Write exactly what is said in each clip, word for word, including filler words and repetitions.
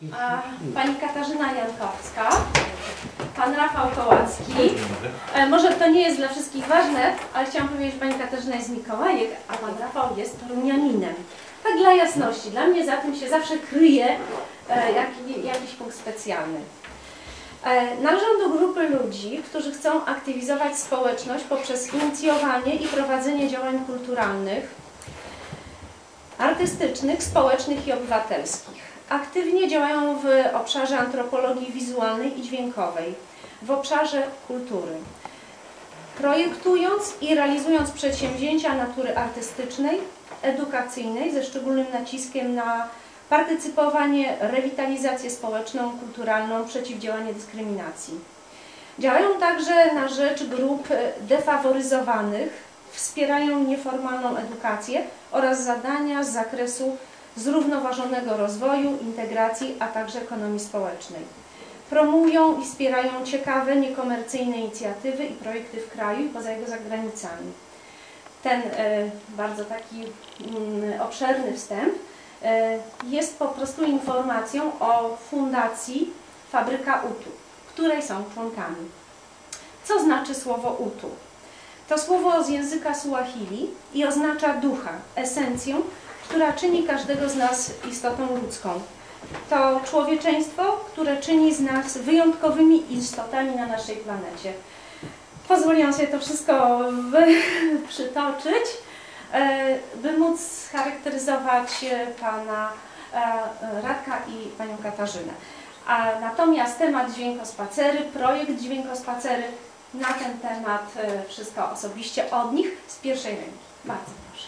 A pani Katarzyna Jankowska, pan Rafał Kołacki. E, może to nie jest dla wszystkich ważne, ale chciałam powiedzieć, że pani Katarzyna jest z Mikołajek, a pan Rafał jest torunianinem. Tak dla jasności, dla mnie za tym się zawsze kryje e, jak, jakiś punkt specjalny. E, należą do grupy ludzi, którzy chcą aktywizować społeczność poprzez inicjowanie i prowadzenie działań kulturalnych, artystycznych, społecznych i obywatelskich. Aktywnie działają w obszarze antropologii wizualnej i dźwiękowej, w obszarze kultury. Projektując i realizując przedsięwzięcia natury artystycznej, edukacyjnej, ze szczególnym naciskiem na partycypowanie, rewitalizację społeczną, kulturalną, przeciwdziałanie dyskryminacji. Działają także na rzecz grup defaworyzowanych, wspierają nieformalną edukację oraz zadania z zakresu zrównoważonego rozwoju, integracji, a także ekonomii społecznej. Promują i wspierają ciekawe, niekomercyjne inicjatywy i projekty w kraju i poza jego zagranicami. Ten e, bardzo taki mm, obszerny wstęp e, jest po prostu informacją o fundacji Fabryka Utu, której są członkami. Co znaczy słowo Utu? To słowo z języka Suahili i oznacza ducha, esencję, która czyni każdego z nas istotą ludzką. To człowieczeństwo, które czyni z nas wyjątkowymi istotami na naszej planecie. Pozwoliłam sobie to wszystko przytoczyć, by móc scharakteryzować pana Radka i panią Katarzynę. A natomiast temat Dźwiękospacery, projekt Dźwiękospacery, na ten temat wszystko osobiście od nich z pierwszej ręki. Bardzo proszę.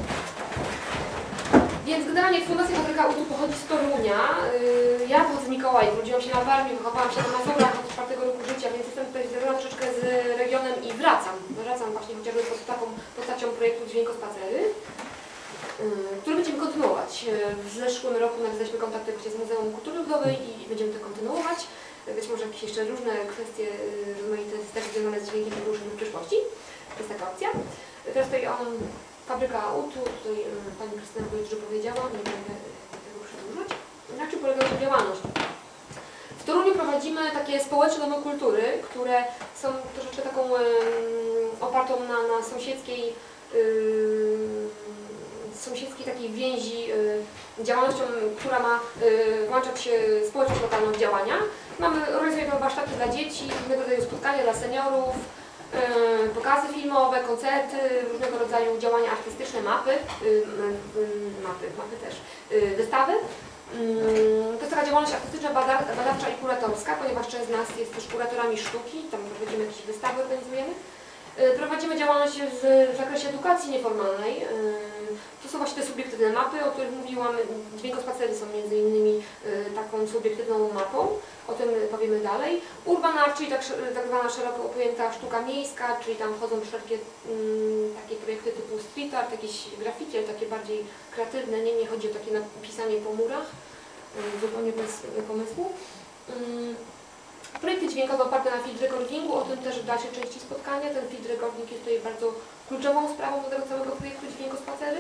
Więc generalnie Fundacja Fabryka Utu pochodzi z Torunia. Ja pochodzę z Mikołajek, urodziłam się na Warmii, wychowałam się na Mazurach od czwartego roku życia, więc jestem tutaj związana troszeczkę z regionem i wracam. Wracam właśnie chociażby pod taką postacią projektu Dźwiękospacery, który będziemy kontynuować. W zeszłym roku nawiązaliśmy kontakty z Muzeum Kultury Ludowej i będziemy to kontynuować. Być może jakieś jeszcze różne kwestie rozmaite też związane z dźwiękiem poruszymy w przyszłości. To jest taka opcja. Teraz tutaj on Fabryka Utu, tutaj pani Krystyna dużo powiedziała, nie będę tego przedłużać. Na czym polega ta działalność? W Toruniu prowadzimy takie społeczne domy kultury, które są troszeczkę taką um, opartą na, na sąsiedzkiej, um, sąsiedzkiej takiej więzi, um, działalnością, która ma um, włączać społeczność lokalną w działania. Mamy, organizujemy warsztaty dla dzieci, różnego rodzaju spotkania dla seniorów, pokazy filmowe, koncerty, różnego rodzaju działania artystyczne, mapy, mapy, mapy też, wystawy. To jest taka działalność artystyczna, badawcza i kuratorska, ponieważ część z nas jest też kuratorami sztuki, tam prowadzimy jakieś wystawy, organizujemy. Prowadzimy działalność w zakresie edukacji nieformalnej. To są właśnie te subiektywne mapy, o których mówiłam. Dźwiękospacery są między innymi taką subiektywną mapą. O tym powiemy dalej. Urban art, czyli tak, tak zwana szeroko pojęta sztuka miejska, czyli tam wchodzą wszelkie mm, takie projekty typu street art, jakieś graffiti, ale takie bardziej kreatywne. Nie, nie chodzi o takie napisanie po murach, zupełnie bez pomysłu. Mm. Projekty dźwiękowe oparte na field recordingu, o tym też w dalszej części spotkania. Ten field recording jest tutaj bardzo kluczową sprawą do tego całego projektu Dźwiękospacery.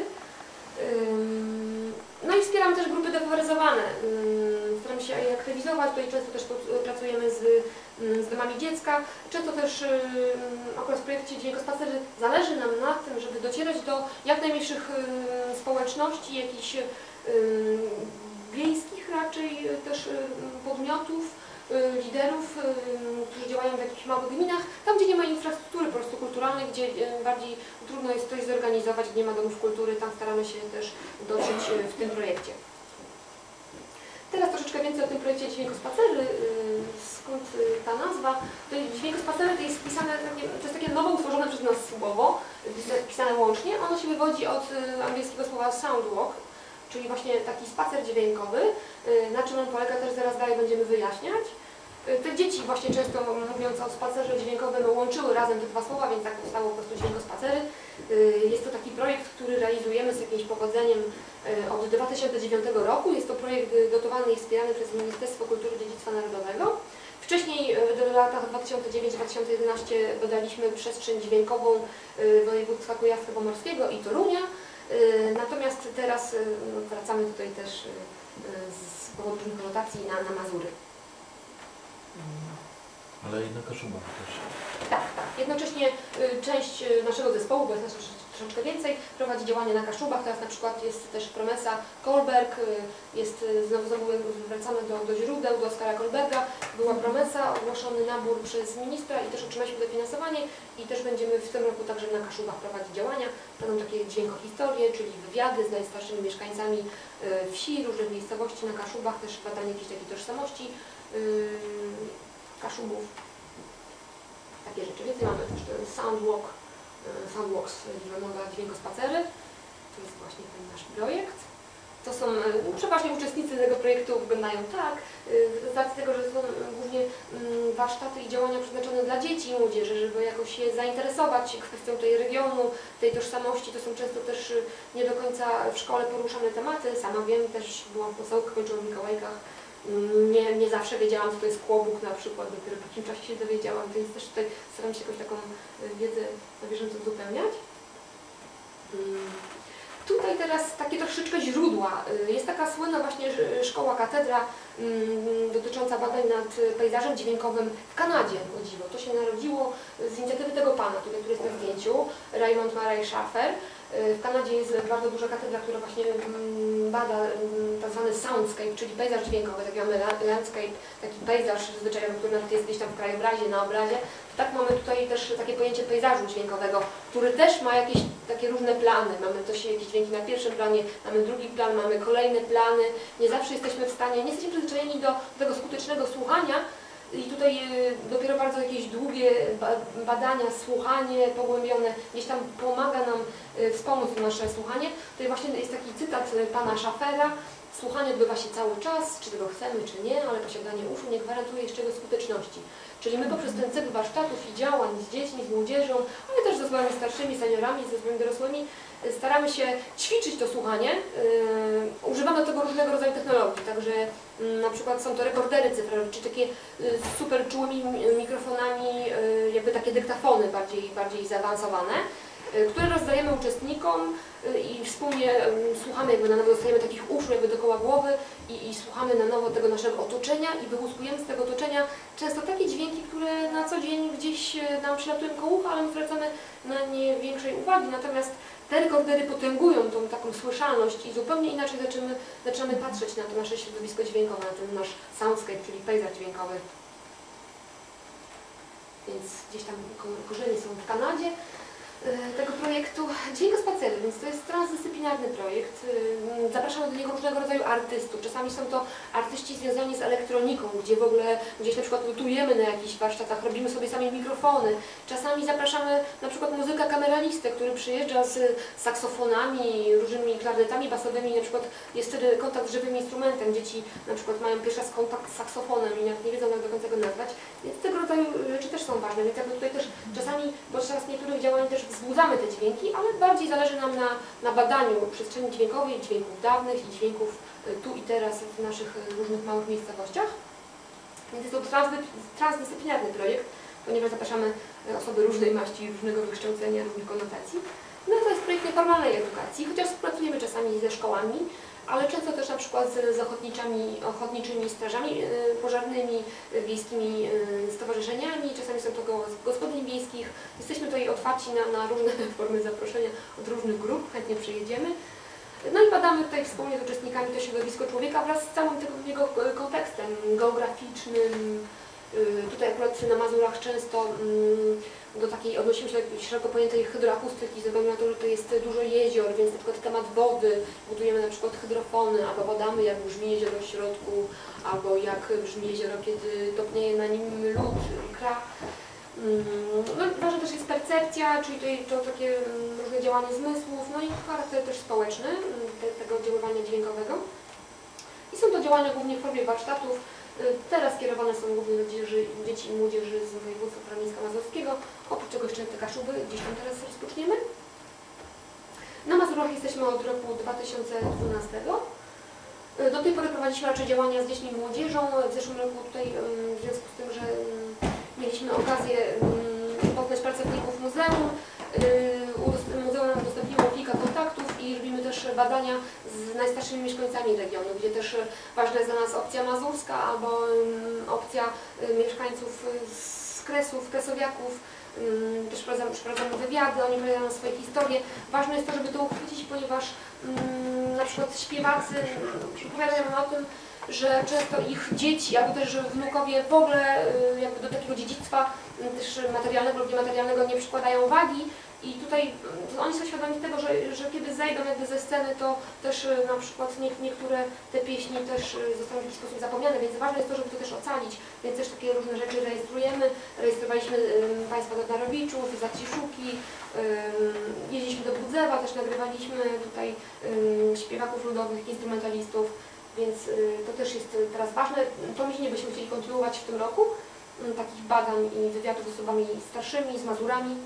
No i wspieramy też grupy defaworyzowane. Staramy się je aktywizować, tutaj często też pracujemy z, z domami dziecka. Często też akurat w projekcie Dźwiękospacery zależy nam na tym, żeby docierać do jak najmniejszych społeczności, jakichś wiejskich raczej też podmiotów, liderów, którzy działają w jakichś małych gminach, tam gdzie nie ma infrastruktury po prostu kulturalnej, gdzie bardziej trudno jest coś zorganizować, gdzie nie ma domów kultury, tam staramy się też dotrzeć w tym projekcie. Teraz troszeczkę więcej o tym projekcie Dźwiękospacery, skąd ta nazwa. Dźwiękospacery to jest pisane, to jest takie nowo utworzone przez nas słowo, pisane łącznie. Ono się wywodzi od angielskiego słowa soundwalk, czyli właśnie taki spacer dźwiękowy, na czym on polega, też zaraz dalej będziemy wyjaśniać. Te dzieci właśnie często, mówiąc o spacerze dźwiękowym, łączyły razem te dwa słowa, więc tak powstało po prostu Dźwiękospacery. Jest to taki projekt, który realizujemy z jakimś powodzeniem od dwa tysiące dziewiątego roku. Jest to projekt dotowany i wspierany przez Ministerstwo Kultury i Dziedzictwa Narodowego. Wcześniej w latach dwa tysiące dziewiąty do dwa tysiące jedenastego badaliśmy przestrzeń dźwiękową województwa kujawsko-pomorskiego i Torunia. Natomiast teraz no, wracamy tutaj też z powodu różnych rotacji na, na Mazury. Ale i na Kaszubach też. Tak, tak. Jednocześnie część naszego zespołu, bo jest nas troszeczkę więcej, prowadzi działania na Kaszubach. Teraz na przykład jest też promesa Kolberg, jest, znowu, znowu wracamy do, do źródeł, do Oskara Kolberga. Była promesa, ogłoszony nabór przez ministra i też otrzymaliśmy dofinansowanie i też będziemy w tym roku także na Kaszubach prowadzić działania. Będą takie dźwiękohistorie, czyli wywiady z najstarszymi mieszkańcami wsi, różnych miejscowości na Kaszubach, też badanie jakiejś takiej tożsamości Kaszubów. Takie rzeczy. Więcej mamy też ten Soundwalk, Soundwalks, Liwanowa Dźwiękospacery. To jest właśnie ten nasz projekt. To są przeważnie uczestnicy tego projektu wyglądają tak, z racji tego, że są głównie warsztaty i działania przeznaczone dla dzieci i młodzieży, żeby jakoś je zainteresować kwestią tej regionu, tej tożsamości. To są często też nie do końca w szkole poruszane tematy. Sama wiem, też byłam w podstawówce, kończyłam w Mikołajkach. Nie, nie zawsze wiedziałam, co to jest kłobuk na przykład, dopiero po jakimś czasie się dowiedziałam, więc też tutaj staram się jakąś taką wiedzę na bieżąco uzupełniać. Tutaj teraz takie troszeczkę źródła. Jest taka słynna właśnie szkoła, katedra dotycząca badań nad pejzażem dźwiękowym w Kanadzie, o dziwo. To się narodziło z inicjatywy tego pana, tutaj, który jest na zdjęciu, Raymond Murray Schaffer. W Kanadzie jest bardzo duża katedra, która właśnie bada tak zwany soundscape, czyli pejzaż dźwiękowy, tak mamy landscape, taki pejzaż zwyczajowy, który nawet jest gdzieś tam w krajobrazie, na obrazie. Tak mamy tutaj też takie pojęcie pejzażu dźwiękowego, który też ma jakieś takie różne plany. Mamy to się jakieś dźwięki na pierwszym planie, mamy drugi plan, mamy kolejne plany. Nie zawsze jesteśmy w stanie, nie jesteśmy przyzwyczajeni do tego skutecznego słuchania. I tutaj dopiero bardzo jakieś długie badania, słuchanie pogłębione gdzieś tam pomaga nam wspomóc nasze słuchanie. Tutaj właśnie jest taki cytat pana Schaffera: słuchanie odbywa się cały czas, czy tego chcemy, czy nie, ale posiadanie uszu nie gwarantuje jeszcze jego skuteczności. Czyli my poprzez ten cykl warsztatów i działań z dziećmi, z młodzieżą, ale też z osobami starszymi, seniorami, z osobami dorosłymi, staramy się ćwiczyć to słuchanie. Yy, używamy do tego różnego rodzaju technologii, także yy, na przykład są to rekordery cyfrowe, czy takie yy, super czułymi mikrofonami, yy, jakby takie dyktafony bardziej, bardziej zaawansowane, yy, które rozdajemy uczestnikom yy, i wspólnie yy, słuchamy, jakby na nowo dostajemy takich uszu jakby dookoła głowy i, i słuchamy na nowo tego naszego otoczenia i wyłuskujemy z tego otoczenia często takie dźwięki, które na co dzień gdzieś nam przylatują koło ucha, ale my zwracamy na nie większej uwagi. Natomiast te rekordery potęgują tą taką słyszalność i zupełnie inaczej zaczynamy, zaczynamy patrzeć na to nasze środowisko dźwiękowe, na ten nasz soundscape, czyli pejzaż dźwiękowy. Więc gdzieś tam korzenie są w Kanadzie tego projektu Dźwiękospacery, więc to jest transdyscyplinarny projekt. Zapraszamy do niego różnego rodzaju artystów. Czasami są to artyści związani z elektroniką, gdzie w ogóle gdzieś na przykład lutujemy na jakichś warsztatach, robimy sobie sami mikrofony. Czasami zapraszamy na przykład muzyka kameralistę, który przyjeżdża z saksofonami, różnymi klarnetami basowymi, na przykład jest wtedy kontakt z żywym instrumentem. Dzieci na przykład mają pierwszy raz kontakt z saksofonem i nie wiedzą, jak do końca go nazwać. Więc tego rodzaju rzeczy też są ważne, więc jakby tutaj też czasami podczas niektórych działań też wzbudzamy te dźwięki, ale bardziej zależy nam na, na badaniu przestrzeni dźwiękowej, dźwięków dawnych i dźwięków tu i teraz w naszych różnych małych miejscowościach. Więc jest to transdy, transdyscyplinarny projekt, ponieważ zapraszamy osoby różnej maści, różnego wykształcenia, różnych konotacji. No to jest projekt nieformalnej edukacji, chociaż współpracujemy czasami ze szkołami, ale często też na przykład z, z ochotniczymi, ochotniczymi strażami pożarnymi, wiejskimi stowarzyszeniami, czasami są to gospodyń wiejskich. Jesteśmy tutaj otwarci na, na różne formy zaproszenia od różnych grup, chętnie przyjedziemy. No i badamy tutaj wspólnie z uczestnikami to środowisko człowieka wraz z całym tego jego kontekstem geograficznym. Tutaj akurat na Mazurach często do takiej odnosimy się do szeroko pojętej hydroakustyki, ze względu na to, że to jest dużo jezior, więc na przykład temat wody, budujemy na przykład hydrofony, albo badamy, jak brzmi jezioro w środku, albo jak brzmi jezioro, kiedy topnieje na nim lód, kra. No, ważna też jest percepcja, czyli tutaj to takie różne działanie zmysłów, no i charakter też społeczny te, tego oddziaływania dźwiękowego. I są to działania głównie w formie warsztatów. Teraz kierowane są głównie do dzieci i młodzieży z województwa warmińsko-mazurskiego. Oprócz tego jeszcze te Kaszuby, gdzieś tam teraz rozpoczniemy. Na Mazurach jesteśmy od roku dwa tysiące dwunastego. Do tej pory prowadziliśmy raczej działania z dziećmi i młodzieżą. W zeszłym roku tutaj w związku z tym, że mieliśmy okazję poznać pracowników muzeum, muzeum nam udostępniło kilka kontaktów i badania z najstarszymi mieszkańcami regionu, gdzie też ważna jest dla nas opcja mazurska albo opcja mieszkańców z Kresów, Kresowiaków. Też przeprowadzamy, przeprowadzamy wywiady, oni opowiadają swoje historie. Ważne jest to, żeby to uchwycić, ponieważ mm, na przykład śpiewacy opowiadają o tym, że często ich dzieci, albo też wnukowie w ogóle y, jakby do takiego dziedzictwa y, też materialnego lub niematerialnego nie przykładają wagi. I tutaj y, oni są świadomi tego, że, że kiedy zejdą jakby ze sceny, to też y, na przykład nie, niektóre te pieśni też y, zostaną w jakiś sposób zapomniane, więc ważne jest to, żeby to też ocalić. Więc też takie różne rzeczy rejestrujemy. Rejestrowaliśmy y, państwa Dodnarowiczów, Zaciszuki, y, jeździliśmy do Budzewa, też nagrywaliśmy tutaj y, śpiewaków ludowych, instrumentalistów. Więc y, to też jest teraz ważne. To myślę, byśmy chcieli kontynuować w tym roku, y, takich badań i wywiadów z osobami starszymi, z Mazurami.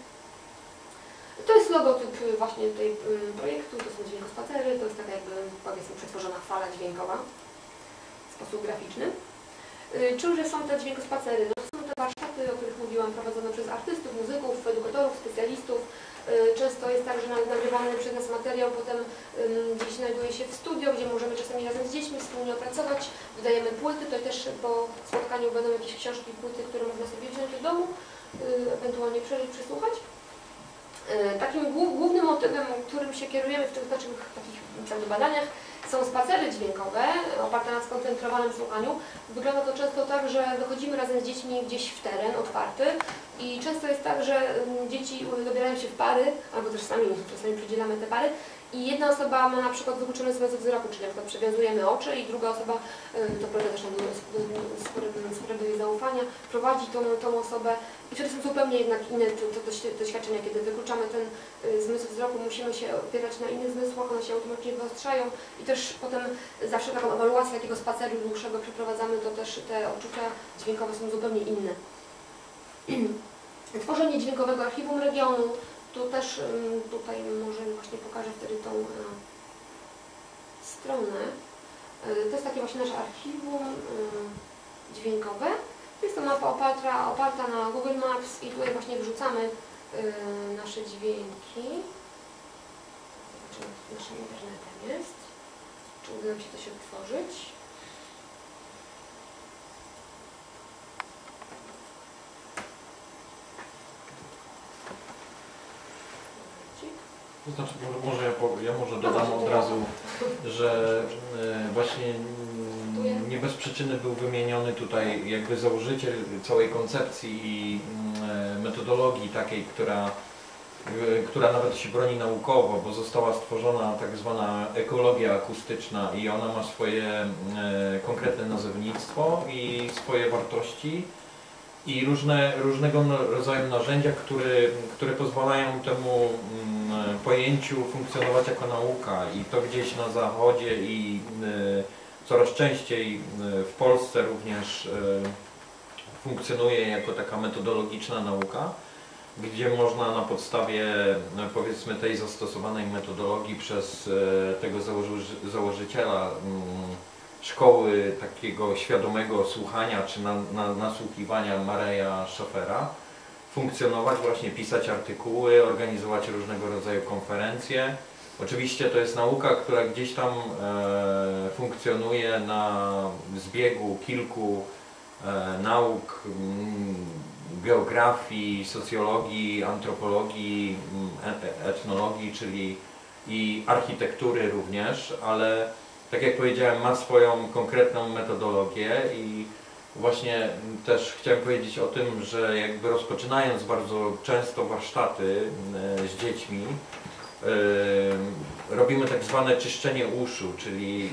To jest logotyp właśnie tej y, projektu, to są dźwiękospacery, to jest taka jakby, powiedzmy, przetworzona fala dźwiękowa w sposób graficzny. Y, czymże są te dźwiękospacery? No, to są te warsztaty, o których mówiłam, prowadzone przez artystów, muzyków, edukatorów, specjalistów. Często jest tak, że nagrywany przez nas materiał potem um, gdzieś znajduje się w studio, gdzie możemy czasami razem z dziećmi wspólnie opracować. Dodajemy płyty, tutaj też po spotkaniu będą jakieś książki, płyty, które można sobie wziąć do domu, y, ewentualnie przeżyć, przesłuchać. Y, takim głównym motywem, którym się kierujemy w tych naszych takich badaniach, są spacery dźwiękowe, oparte na skoncentrowanym słuchaniu. Wygląda to często tak, że wychodzimy razem z dziećmi gdzieś w teren otwarty i często jest tak, że dzieci dobierają się w pary, albo też sami czasami przydzielamy te pary i jedna osoba ma na przykład wykluczony zmysł wzroku, czyli na przykład przewiązujemy oczy i druga osoba, to prawda też nam sprawia jej zaufania, prowadzi tą, tą osobę i wtedy są zupełnie jednak inne to, to doświadczenia, kiedy wykluczamy ten zmysł wzroku, musimy się opierać na innych zmysłach, one się automatycznie wyostrzają i też potem zawsze taką ewaluację takiego spaceru dłuższego przeprowadzamy, to też te odczucia dźwiękowe są zupełnie inne. Tworzenie dźwiękowego archiwum regionu, tu też tutaj może właśnie pokażę wtedy tą stronę. To jest takie właśnie nasze archiwum dźwiękowe. Jest to mapa oparta, oparta na Google Maps i tutaj właśnie wrzucamy nasze dźwięki. Zobaczymy, co naszym internetem jest. Czy uda nam się to się otworzyć? To znaczy, może, może ja, po, ja może dodam od razu, że e, właśnie m, nie bez przyczyny był wymieniony tutaj jakby założyciel całej koncepcji i m, metodologii takiej, która, e, która nawet się broni naukowo, bo została stworzona tak zwana ekologia akustyczna i ona ma swoje e, konkretne nazewnictwo i swoje wartości. I różne, różnego rodzaju narzędzia, które, które pozwalają temu mm, pojęciu funkcjonować jako nauka i to gdzieś na zachodzie i y, coraz częściej y, w Polsce również y, funkcjonuje jako taka metodologiczna nauka, gdzie można na podstawie no, powiedzmy tej zastosowanej metodologii przez y, tego założy, założyciela y, szkoły takiego świadomego słuchania czy na, na, nasłuchiwania Mareja Schaffera funkcjonować, właśnie pisać artykuły, organizować różnego rodzaju konferencje. Oczywiście to jest nauka, która gdzieś tam e, funkcjonuje na zbiegu kilku e, nauk, m, geografii, socjologii, antropologii, e, etnologii, czyli i architektury również, ale tak jak powiedziałem, ma swoją konkretną metodologię i właśnie też chciałem powiedzieć o tym, że jakby rozpoczynając bardzo często warsztaty z dziećmi, robimy tak zwane czyszczenie uszu, czyli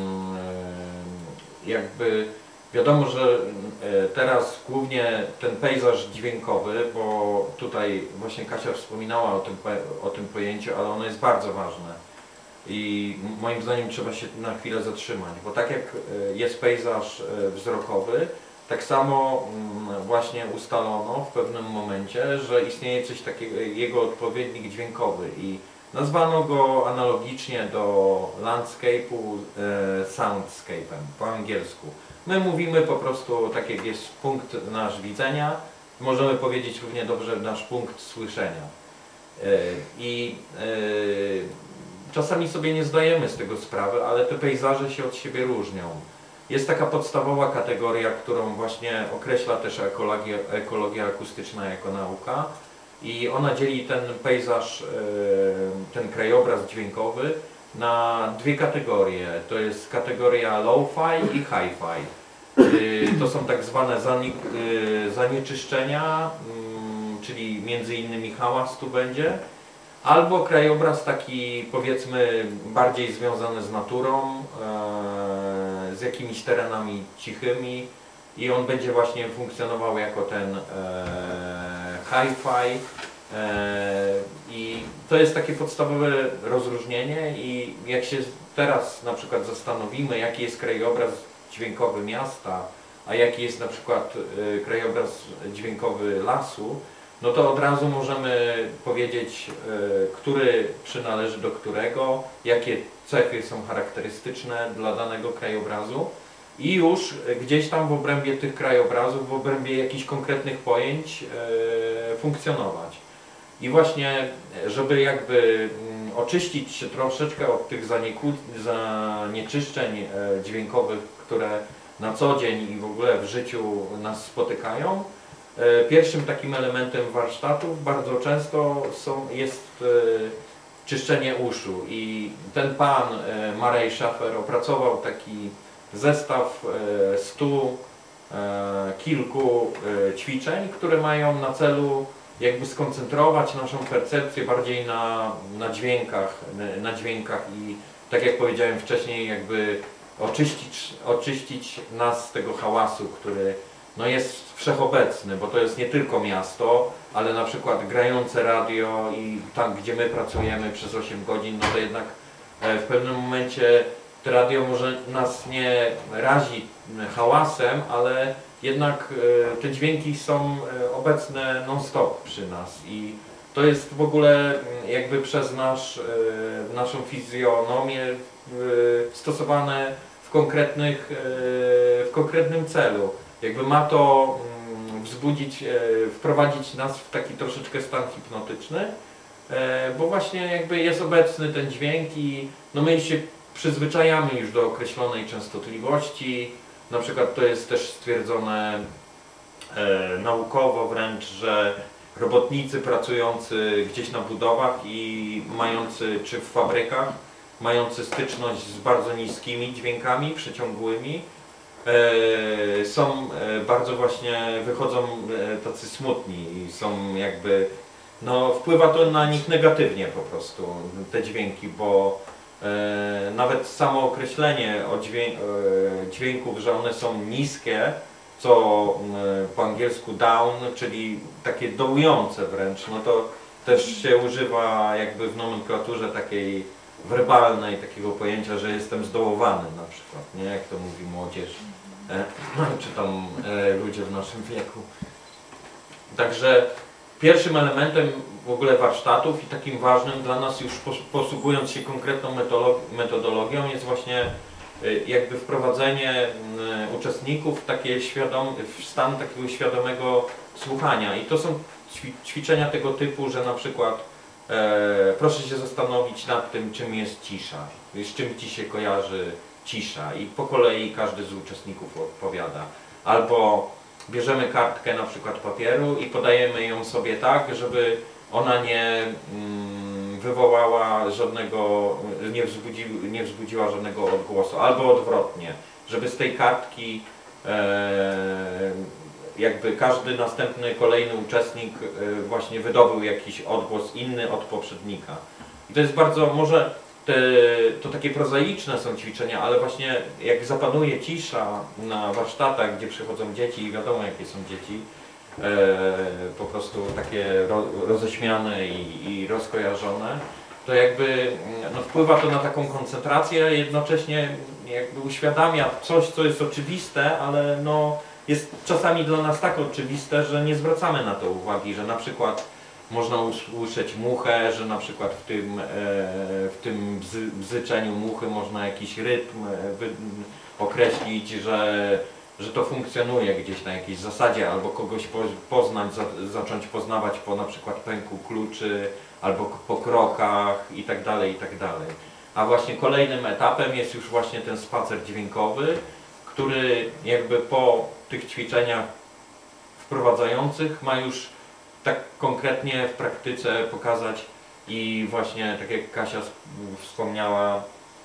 jakby wiadomo, że teraz głównie ten pejzaż dźwiękowy, bo tutaj właśnie Kasia wspominała o tym, o tym pojęciu, ale ono jest bardzo ważne. I moim zdaniem trzeba się na chwilę zatrzymać, bo tak jak jest pejzaż wzrokowy, tak samo właśnie ustalono w pewnym momencie, że istnieje coś takiego, jego odpowiednik dźwiękowy i nazwano go analogicznie do landscape'u soundscape'em po angielsku. My mówimy po prostu, tak jak jest punkt nasz widzenia, możemy powiedzieć równie dobrze nasz punkt słyszenia. I czasami sobie nie zdajemy z tego sprawy, ale te pejzaże się od siebie różnią. Jest taka podstawowa kategoria, którą właśnie określa też ekologia, ekologia akustyczna jako nauka i ona dzieli ten pejzaż, ten krajobraz dźwiękowy na dwie kategorie. To jest kategoria low-fi i hi-fi. To są tak zwane zanieczyszczenia, czyli między innymi hałas tu będzie, albo krajobraz taki, powiedzmy, bardziej związany z naturą, z jakimiś terenami cichymi i on będzie właśnie funkcjonował jako ten hi-fi. I to jest takie podstawowe rozróżnienie i jak się teraz na przykład zastanowimy, jaki jest krajobraz dźwiękowy miasta, a jaki jest na przykład krajobraz dźwiękowy lasu, no to od razu możemy powiedzieć, który przynależy do którego, jakie cechy są charakterystyczne dla danego krajobrazu i już gdzieś tam w obrębie tych krajobrazów, w obrębie jakichś konkretnych pojęć funkcjonować. I właśnie, żeby jakby oczyścić się troszeczkę od tych zanieczyszczeń dźwiękowych, które na co dzień i w ogóle w życiu nas spotykają, pierwszym takim elementem warsztatów bardzo często są, jest czyszczenie uszu i ten pan Murray Schafer opracował taki zestaw stu kilku ćwiczeń, które mają na celu jakby skoncentrować naszą percepcję bardziej na, na dźwiękach, na dźwiękach i tak jak powiedziałem wcześniej, jakby oczyścić, oczyścić nas z tego hałasu, który no jest wszechobecny, bo to jest nie tylko miasto, ale na przykład grające radio i tam, gdzie my pracujemy przez osiem godzin, no to jednak w pewnym momencie to radio może nas nie razi hałasem, ale jednak te dźwięki są obecne non-stop przy nas i to jest w ogóle jakby przez nasz, naszą fizjonomię stosowane w, konkretnych, w konkretnym celu. Jakby ma to wzbudzić, wprowadzić nas w taki troszeczkę stan hipnotyczny, bo właśnie jakby jest obecny ten dźwięk i no my się przyzwyczajamy już do określonej częstotliwości. Na przykład to jest też stwierdzone e, naukowo wręcz, że robotnicy pracujący gdzieś na budowach i mający, czy w fabrykach, mający styczność z bardzo niskimi dźwiękami przeciągłymi, e, są e, bardzo właśnie, wychodzą e, tacy smutni i są jakby, no wpływa to na nich negatywnie po prostu, te dźwięki, bo E, nawet samo określenie o dźwię e, dźwięków, że one są niskie, co e, po angielsku down, czyli takie dołujące wręcz, no to też się używa jakby w nomenklaturze takiej werbalnej, takiego pojęcia, że jestem zdołowany na przykład, nie? Jak to mówi młodzież, e, czy tam e, ludzie w naszym wieku. Także pierwszym elementem w ogóle warsztatów i takim ważnym dla nas, już posługując się konkretną metodologią, jest właśnie jakby wprowadzenie uczestników w, takie świadom, w stan takiego świadomego słuchania. I to są ćwiczenia tego typu, że na przykład e, proszę się zastanowić nad tym, czym jest cisza, z czym Ci się kojarzy cisza i po kolei każdy z uczestników odpowiada. Albo bierzemy kartkę na przykład papieru i podajemy ją sobie tak, żeby ona nie mm, wywołała żadnego, nie, wzbudzi, nie wzbudziła żadnego odgłosu, albo odwrotnie, żeby z tej kartki e, jakby każdy następny, kolejny uczestnik e, właśnie wydobył jakiś odgłos inny od poprzednika. I to jest bardzo, może te, to takie prozaiczne są ćwiczenia, ale właśnie jak zapanuje cisza na warsztatach, gdzie przychodzą dzieci i wiadomo jakie są dzieci, e, po prostu takie ro, roześmiane i, i rozkojarzone, to jakby no, wpływa to na taką koncentrację, jednocześnie jakby uświadamia coś, co jest oczywiste, ale no, jest czasami dla nas tak oczywiste, że nie zwracamy na to uwagi, że na przykład można usłyszeć muchę, że na przykład w tym, w tym bzy, bzyczeniu muchy można jakiś rytm określić, że że to funkcjonuje gdzieś na jakiejś zasadzie, albo kogoś po, poznać, za, zacząć poznawać po na przykład pęku kluczy, albo po krokach i tak dalej, i tak dalej. A właśnie kolejnym etapem jest już właśnie ten spacer dźwiękowy, który jakby po tych ćwiczeniach wprowadzających ma już tak konkretnie w praktyce pokazać i właśnie tak jak Kasia wspomniała,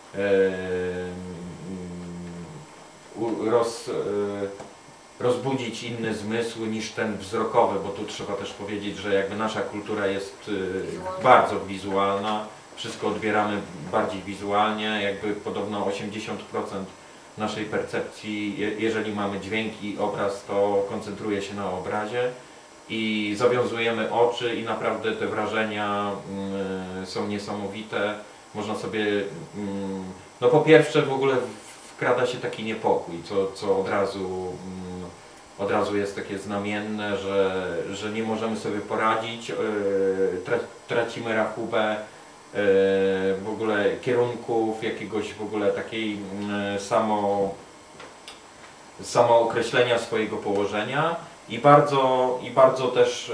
yy, roz, yy, rozbudzić inne zmysły niż ten wzrokowy, bo tu trzeba też powiedzieć, że jakby nasza kultura jest yy, bardzo wizualna, wszystko odbieramy bardziej wizualnie, jakby podobno osiemdziesiąt procent naszej percepcji, jeżeli mamy dźwięk i obraz, to koncentruje się na obrazie i zawiązujemy oczy i naprawdę te wrażenia y, są niesamowite. Można sobie, y, no po pierwsze w ogóle wkrada się taki niepokój, co, co od razu, y, od razu jest takie znamienne, że, że nie możemy sobie poradzić, y, tra, tracimy rachubę w ogóle kierunków, jakiegoś w ogóle takiej samo, samookreślenia swojego położenia i bardzo, i bardzo też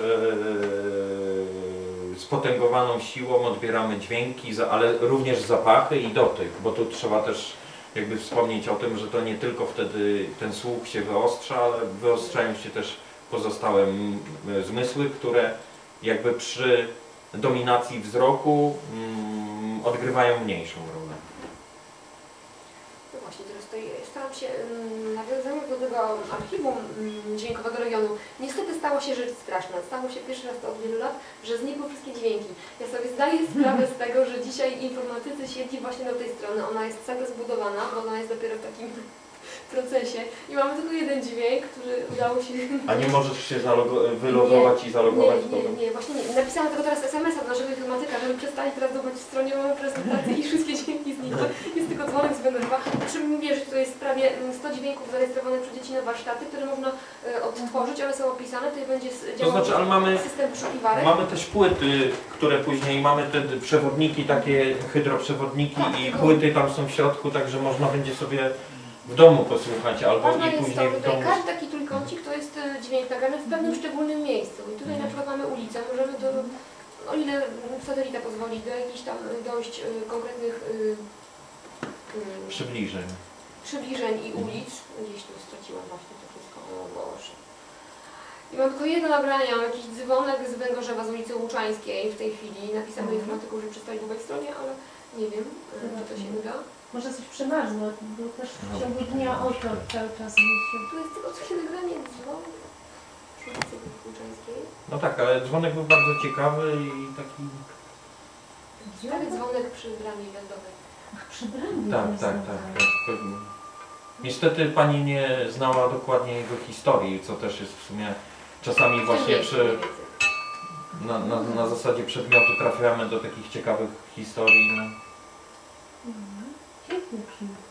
e, spotęgowaną siłą odbieramy dźwięki, ale również zapachy i dotyk, bo tu trzeba też jakby wspomnieć o tym, że to nie tylko wtedy ten słuch się wyostrza, ale wyostrzają się też pozostałe zmysły, które jakby przy dominacji wzroku mm, odgrywają mniejszą rolę. No właśnie, teraz tutaj staram się, nawiązując do tego archiwum dźwiękowego regionu, niestety stało się rzecz straszna. Stało się pierwszy raz to od wielu lat, że znikły wszystkie dźwięki. Ja sobie zdaję sprawę z tego, że dzisiaj informatycy siedzi właśnie do tej strony. Ona jest całe zbudowana, bo ona jest dopiero w takim procesie i mamy tylko jeden dźwięk, który udało się... A nie możesz się wylogować i zalogować? Nie, nie, nie, właśnie nie. Napisałam tylko teraz es em es a do naszego informatyka, żeby przestali teraz zdobyć w stronie, mamy prezentację i wszystkie dźwięki znikły. Jest tylko dzwonek z węgorza. Proszę mi wierzyć, to jest prawie sto dźwięków zarejestrowanych przez dzieci na warsztaty, które można e, odtworzyć, one są opisane, tutaj będzie działał to znaczy, ale mamy, system wyszukiwarek. Mamy też płyty, które później, mamy te przewodniki, takie hydroprzewodniki tak, i płyty tam są w środku, także można będzie sobie w domu posłuchać, albo Ważne i jest później to, że w tutaj domu. każdy taki trójkącik to jest e, dźwięk nagrany w pewnym szczególnym miejscu. I tutaj na przykład mamy ulicę, możemy do, o ile satelita pozwoli, do jakichś tam dojść e, konkretnych e, e, Przybliżeń. przybliżeń i ulic. Gdzieś tu straciłam właśnie to wszystko, o Boże. I mam tylko jedno nagranie, mam jakiś dzwonek z Węgorzewa, z ulicy Łuczańskiej w tej chwili. Napisano informatyku, że przestali dłubać stronie, ale nie wiem, e, czy to się uda. Może coś przemarzło, bo też w ciągu dnia oto cały czas wisi. Tu jest tylko coś nagranie dzwonek przy ulicy Łuczańskiej. No tak, ale dzwonek był bardzo ciekawy i taki... Prawie dzwonek przy bramie wędowej. Ach, przy bramie. Tak, jest tak, znana. tak, tak, pewnie. Niestety pani nie znała dokładnie jego historii, co też jest w sumie czasami właśnie przy, na, na, na zasadzie przedmiotu trafiamy do takich ciekawych historii. No. Mhm. Piękny przymysł.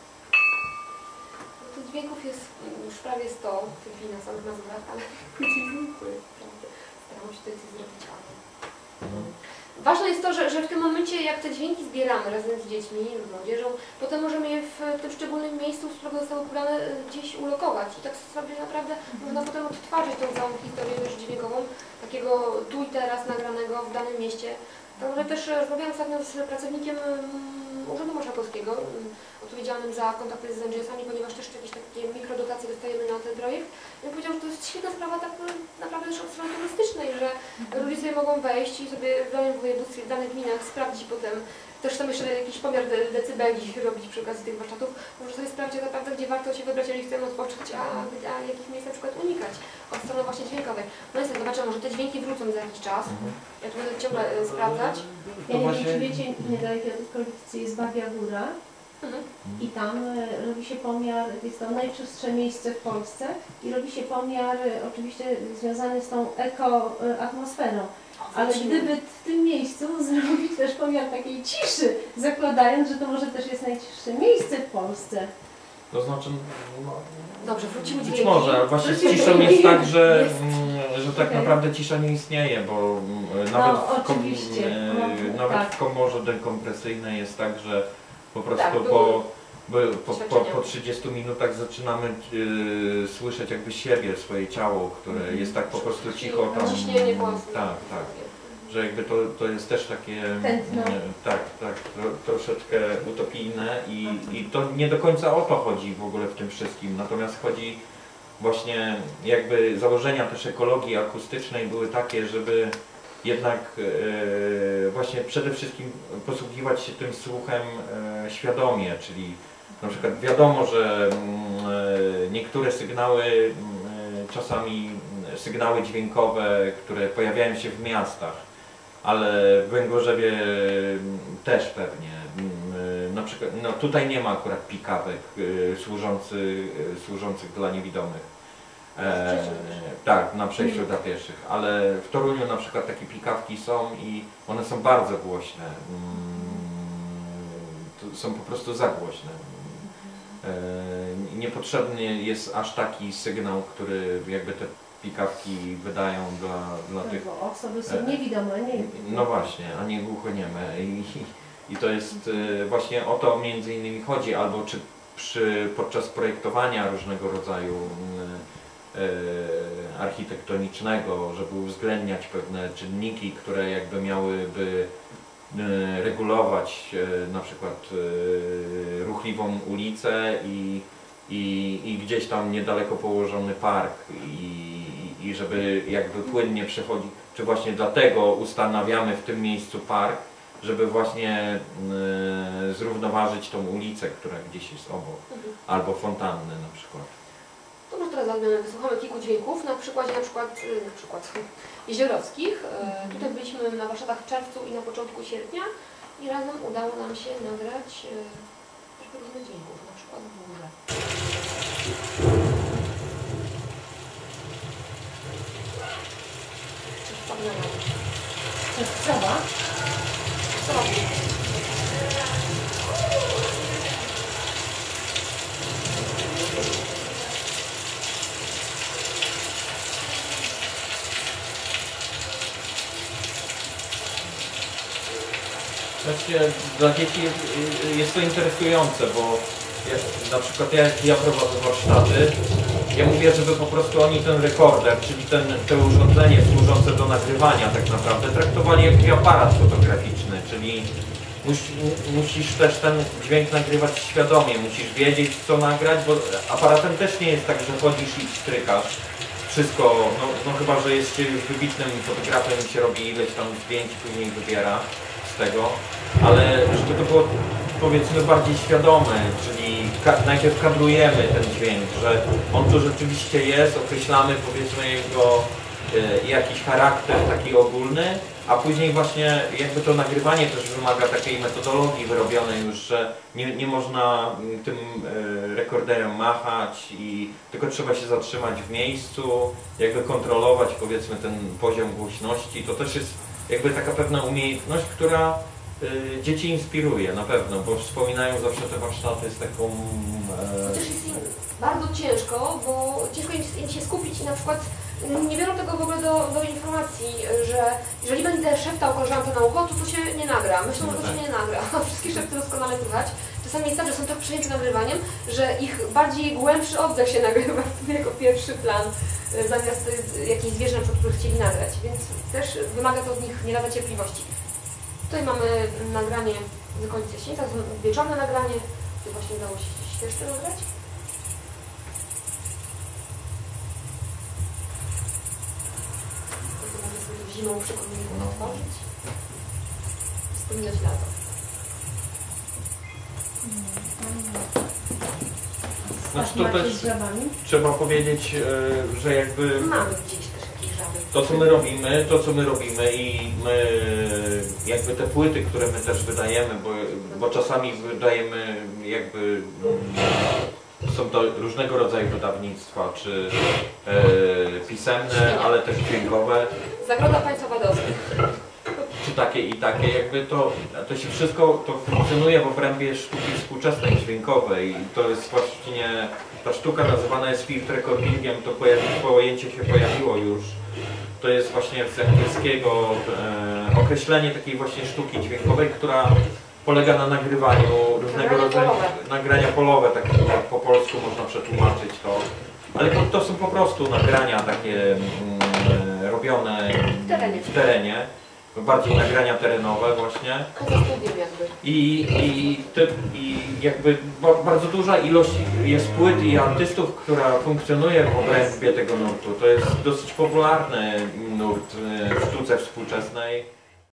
Tych dźwięków jest już prawie sto w tej chwili na samych Mazurach, ale znikły, prawda? Staram się tutaj coś zrobić, ale... Mhm. Ważne jest to, że, że w tym momencie, jak te dźwięki zbieramy razem z dziećmi lub młodzieżą, potem możemy je w tym szczególnym miejscu, z którego zostały pobrane, gdzieś ulokować. I tak sobie naprawdę można potem odtwarzać tą całą historię już dźwiękową, takiego tu i teraz nagranego w danym mieście. Także też rozmawiałam ostatnio z pracownikiem Urzędu Marszałkowskiego, odpowiedzialnym za kontakty z en dżi esami, ponieważ też jakieś takie mikrodotacje dostajemy na ten projekt. I on powiedział, że to jest świetna sprawa tak naprawdę też od strony turystycznej, że ludzie sobie mogą wejść i sobie w danym województwie, w danych gminach sprawdzić potem, też tam jeszcze jakiś pomiar de decybeli robić przy okazji tych warsztatów, może sobie sprawdzić tak naprawdę, gdzie warto się wybrać, jeżeli chcemy odpocząć, a, a jakich miejsc na przykład unikać od strony właśnie dźwiękowej. No niestety, zobaczymy, może te dźwięki wrócą za jakiś czas. Ja tu będę ciągle e, sprawdzać. Ja nie wiem, czy wiecie, niedaleko od okolicy jest Babia Góra. Mhm. I tam e, robi się pomiar, jest to najczystsze miejsce w Polsce i robi się pomiar e, oczywiście związany z tą ekoatmosferą. Ale gdyby w tym miejscu zrobić też pomiar takiej ciszy, zakładając, że to może też jest najciszsze miejsce w Polsce. To znaczy, no, Dobrze, wrócimy być dźwięki. może, ale właśnie z ciszą jest tak, że, mm, że tak Okej. naprawdę cisza nie istnieje, bo mm, nawet, No, w, kom, oczywiście. e, No, nawet tak. w komorze dekompresyjnej jest tak, że po prostu Tak, po, było- bo po, po, po trzydziestu minutach zaczynamy yy, słyszeć jakby siebie, swoje ciało, które Mhm. jest tak po prostu cicho tam. Ciśnienie własne. Tak, tak. Że jakby to, to jest też takie Tętno. e, tak, tak, tro, troszeczkę utopijne i, i to nie do końca o to chodzi w ogóle w tym wszystkim. Natomiast chodzi właśnie jakby założenia też ekologii akustycznej były takie, żeby jednak e, właśnie przede wszystkim posługiwać się tym słuchem e, świadomie, czyli na przykład wiadomo, że mm, e, niektóre sygnały, mm, e, czasami sygnały dźwiękowe, które pojawiają się w miastach, ale w Węgorzewie też pewnie. Na przykład, no tutaj nie ma akurat pikawek y, służący, y, służących dla niewidomych. E, tak, na przejściu dla pieszych, ale w Toruniu na przykład takie pikawki są i one są bardzo głośne. Mm, są po prostu za głośne. E, niepotrzebny jest aż taki sygnał, który jakby te pikawki wydają dla, dla No, tych... bo osoby są niewidome, nie. No właśnie, a nie głuchonieme. I, i to jest y, właśnie o to między innymi chodzi, albo czy przy, podczas projektowania różnego rodzaju y, y, architektonicznego, żeby uwzględniać pewne czynniki, które jakby miałyby y, regulować y, na przykład y, ruchliwą ulicę i, i, i gdzieś tam niedaleko położony park i i żeby jakby płynnie przechodzić, czy właśnie dlatego ustanawiamy w tym miejscu park, żeby właśnie y, zrównoważyć tą ulicę, która gdzieś jest obok, Mhm. albo fontannę na przykład. To może teraz za odmianę wysłuchamy kilku dźwięków, na przykładzie na przykład, y, na przykład jeziorowskich. Y, tutaj byliśmy na warsztatach w czerwcu i na początku sierpnia i razem udało nam się nagrać y, różne dźwięków, na przykład burzę. To jest trawa. Właściwie dla dzieci jest, jest to interesujące, bo ja, na przykład ja, jak ja prowadzę warsztaty, ja mówię, żeby po prostu oni ten rekorder, czyli ten, to urządzenie służące do nagrywania tak naprawdę traktowali jak aparat fotograficzny, czyli mus, musisz też ten dźwięk nagrywać świadomie, musisz wiedzieć co nagrać, bo aparatem też nie jest tak, że chodzisz i strykasz wszystko, no, no chyba, że jest się już wybitnym fotografem i się robi ileś tam zdjęć, później wybiera z tego, ale żeby to było powiedzmy bardziej świadome, czyli ka najpierw kadrujemy ten dźwięk, że on tu rzeczywiście jest, określamy powiedzmy jego y, jakiś charakter taki ogólny, a później właśnie jakby to nagrywanie też wymaga takiej metodologii wyrobionej już, że nie, nie można tym y, rekorderem machać, i tylko trzeba się zatrzymać w miejscu, jakby kontrolować powiedzmy ten poziom głośności. To też jest jakby taka pewna umiejętność, która y, dzieci inspiruje na pewno, bo wspominają zawsze te warsztaty z taką... E... Chociaż jest im bardzo ciężko, bo ciężko im, im się skupić i na przykład nie biorą tego w ogóle do, do informacji, że jeżeli będę szeptał koleżance na ucho, to to się nie nagra. Myślą, że to się nie nagra. Wszystkie szepty doskonale słychać. Czasami jest tak, że są tak przejęci nagrywaniem, że ich bardziej głębszy oddech się nagrywa jako pierwszy plan, zamiast jakiejś zwierzę, które chcieli nagrać. Więc też wymaga to od nich nie lada cierpliwości. Tutaj mamy nagranie z okolicy Święta, to jest wieczorne nagranie, gdzie właśnie udało się świeczkę nagrać. Zimą przekonujemy otworzyć. Wspominać lato. Znaczy to też trzeba powiedzieć, że jakby mamy gdzieś też jakieś żaby. To co my robimy, to co my robimy i my jakby te płyty, które my też wydajemy, bo, bo czasami wydajemy jakby są to różnego rodzaju wydawnictwa, czy e, pisemne, ale też dźwiękowe. Zagroda Państwa Dowska. Czy takie i takie, jakby to, to się wszystko to funkcjonuje w obrębie sztuki współczesnej, dźwiękowej. I to jest właśnie, ta sztuka nazywana jest field recordingiem, to pojęcie się pojawiło już. To jest właśnie z angielskiego e, określenie takiej właśnie sztuki dźwiękowej, która polega na nagrywaniu różnego Nagrania rodzaju polowe. nagrania polowe, tak jak po polsku można przetłumaczyć to. Ale to, to są po prostu nagrania takie mm, robione W terenie. w terenie, bardziej nagrania terenowe właśnie. Poza studiem jakby. I, i, te, i jakby ba- bardzo duża ilość jest płyt i artystów, która funkcjonuje w obrębie tego nurtu. To jest dosyć popularny nurt e, w sztuce współczesnej.